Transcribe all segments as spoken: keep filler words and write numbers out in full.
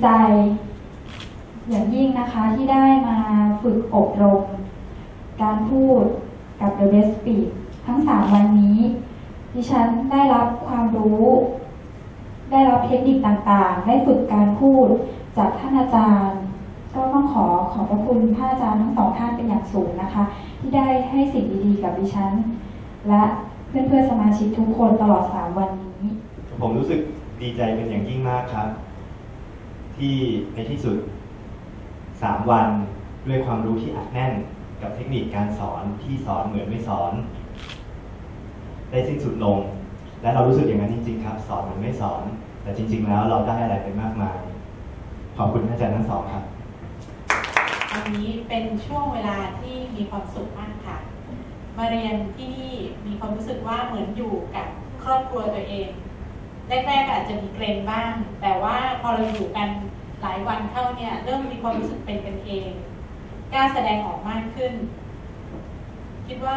ใจอย่างยิ่งนะคะที่ได้มาฝึกอบรมการพูดกับ The Best Speak ทั้งสามวันนี้ดิฉันได้รับความรู้ได้รับเทคนิคต่างๆได้ฝึกการพูดจากท่านอาจารย์ก็ต้องขอขอบพระคุณท่านอาจารย์ทั้งสองท่านเป็นอย่างสูงนะคะที่ได้ให้สิ่งดีๆกับดิฉันและเพื่อนๆสมาชิกทุกคนตลอดสามวันนี้ผมรู้สึกดีใจเป็นอย่างยิ่งมากครับที่ในที่สุดสามวันด้วยความรู้ที่อัดแน่นกับเทคนิคการสอนที่สอนเหมือนไม่สอนได้สิ้นสุดลงและเรารู้สึกอย่างนั้นจริงๆครับสอนเหมือนไม่สอนแต่จริงๆแล้วเราได้อะไรไปมากมายขอบคุณอาจารย์ทั้งสองครับวันนี้เป็นช่วงเวลาที่มีความสุขมากค่ะมาเรียนที่นี่มีความรู้สึกว่าเหมือนอยู่กับครอบครัวตัวเองแรกๆอาจจะมีเกรงบ้างแต่ว่าพอเราอยู่กันหลายวันเข้าเนี่ยเริ่มมีความรู้สึกเป็นกันเองกล้าแสดงออกมากขึ้นคิดว่า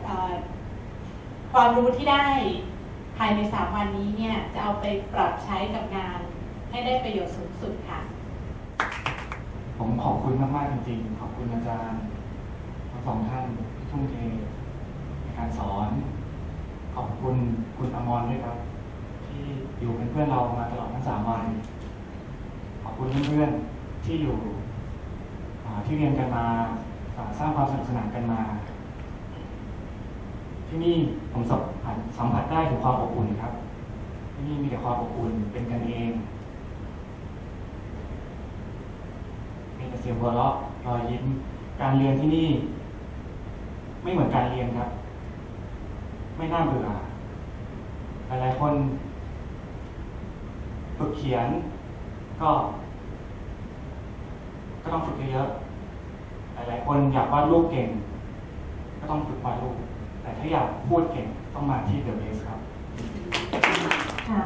ความรู้ที่ได้ภายในสามวันนี้เนี่ยจะเอาไปปรับใช้กับงานให้ได้ประโยชน์สูงสุดค่ะผมขอบคุณมากๆจริงๆขอบคุณอาจารย์ทั้งสองท่านที่ทุ่มเทในการสอนขอบคุณคุณอมรด้วยครับที่อยู่เป็นเพื่อนเรามาตลอดทั้งสามวันขอบคุณเพื่อนๆที่อยู่ที่เรียนกันมาสร้างความสนุกสนานกันมาที่นี่ผมสัมผัสสัมผัสได้ถึงความอบอุ่นครับที่นี่มีแต่ความอบอุ่นเป็นกันเองมีแต่เสียงหัวเราะรอยยิ้มการเรียนที่นี่ไม่เหมือนการเรียนครับไม่น่าเบื่อหลายๆคนฝึกเขียนก็ก็ต้องฝึกเยอะๆหลายๆคนอยากวาดรูปเก่งก็ต้องฝึกวาดรูปแต่ถ้าอยากพูดเก่งต้องมาที่ The Best ครับค่ะ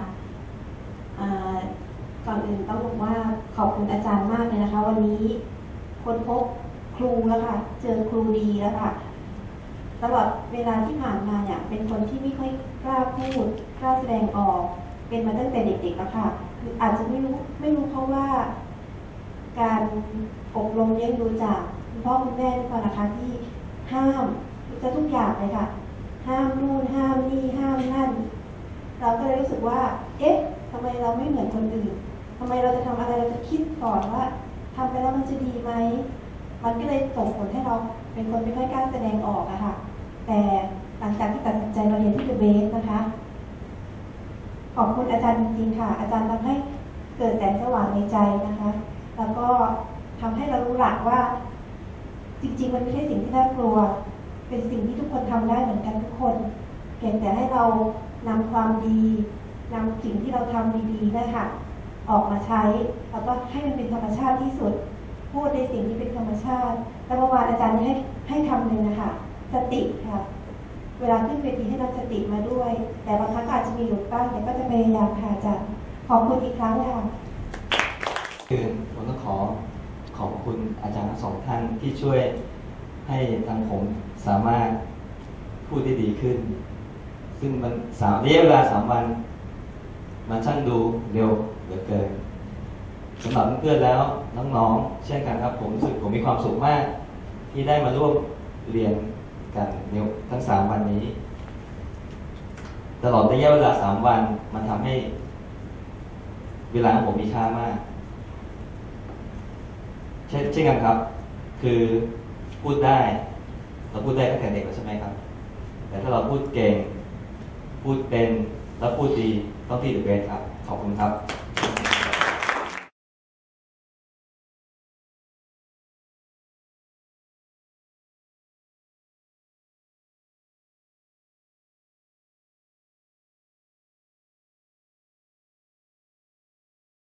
ก่อนอื่นต้องบอกว่าขอบคุณอาจารย์มากเลยนะคะวันนี้ค้นพบครูแล้วค่ะเจอครูดีแล้วค่ะตลอดเวลาที่ผ่านมาเนี่ยเป็นคนที่ไม่ค่อยกล้าพูดกล้าแสดงออกเป็นมาตั้งแต่เด็กๆแล้วค่ะคืออาจจะไม่รู้ไม่รู้เพราะว่าการอบรมเลี้ยงดูจากคุณพ่อคุณแม่หรือเปล่านะคะที่ห้ามจะทุกอย่างเลยค่ะห้ามนู่นห้ามนี่ห้ามนั่นเราก็เลยรู้สึกว่าเอ๊ะทำไมเราไม่เหมือนคนอื่นทำไมเราจะทำอะไรเราจะคิดก่อนว่าทำไปแล้วมันจะดีไหมมันก็เลยส่งผลให้เราเป็นคนไม่ค่อยกล้าแสดงออกอะค่ะแต่หลังจากที่ตัดสินใจมาเรียนที่ The Best นะคะขอบคุณอาจารย์จริงๆค่ะอาจารย์ทำให้เกิดแสงสว่างในใจนะคะแล้วก็ทำให้เรารู้หลักว่าจริงๆมันไม่ใช่สิ่งที่น่ากลัวเป็นสิ่งที่ทุกคนทำได้เหมือนกันทุกคนเพียงแต่ให้เรานำความดีนำสิ่งที่เราทำดีๆนะคะออกมาใช้แล้วก็ให้มันเป็นธรรมชาติที่สุดพูดในสิ่งที่เป็นธรรมชาติแล้วเมื่อวานอาจารย์ให้ให้ทำเลยนะคะสติค่ะเวลาขึ้นเวทีให้นำสติมาด้วยแต่บางครั้งอาจจะมีหลุดบ้างแต่ก็จะพยายามค่ะอาจารย์ขอบคุณอีกครั้งค่ะคือผมต้องขอขอบคุณอาจารย์ทั้งสองท่านที่ช่วยให้ทางผมสามารถพูดได้ดีขึ้นซึ่งมันสามระยะเวลาสามวันมันช่างดูเร็วเหลือเกินสำหรับเพื่อนๆแล้วน้องๆเช่นกันครับผมรู้สึกผมมีความสุขมากที่ได้มาร่วมเรียนกันในทั้งสามวันนี้ตลอดระยะเวลาสามวันมันทำให้เวลาของผมมีค่ามากเช่นเช่นกันครับคือพูดได้เราพูดได้ตั้งแต่เด็กแล้วใช่ไหมครับแต่ถ้าเราพูดเก่งพูดเป็นแล้วพูดดีต้องที่ The Best ครับขอบคุณครับ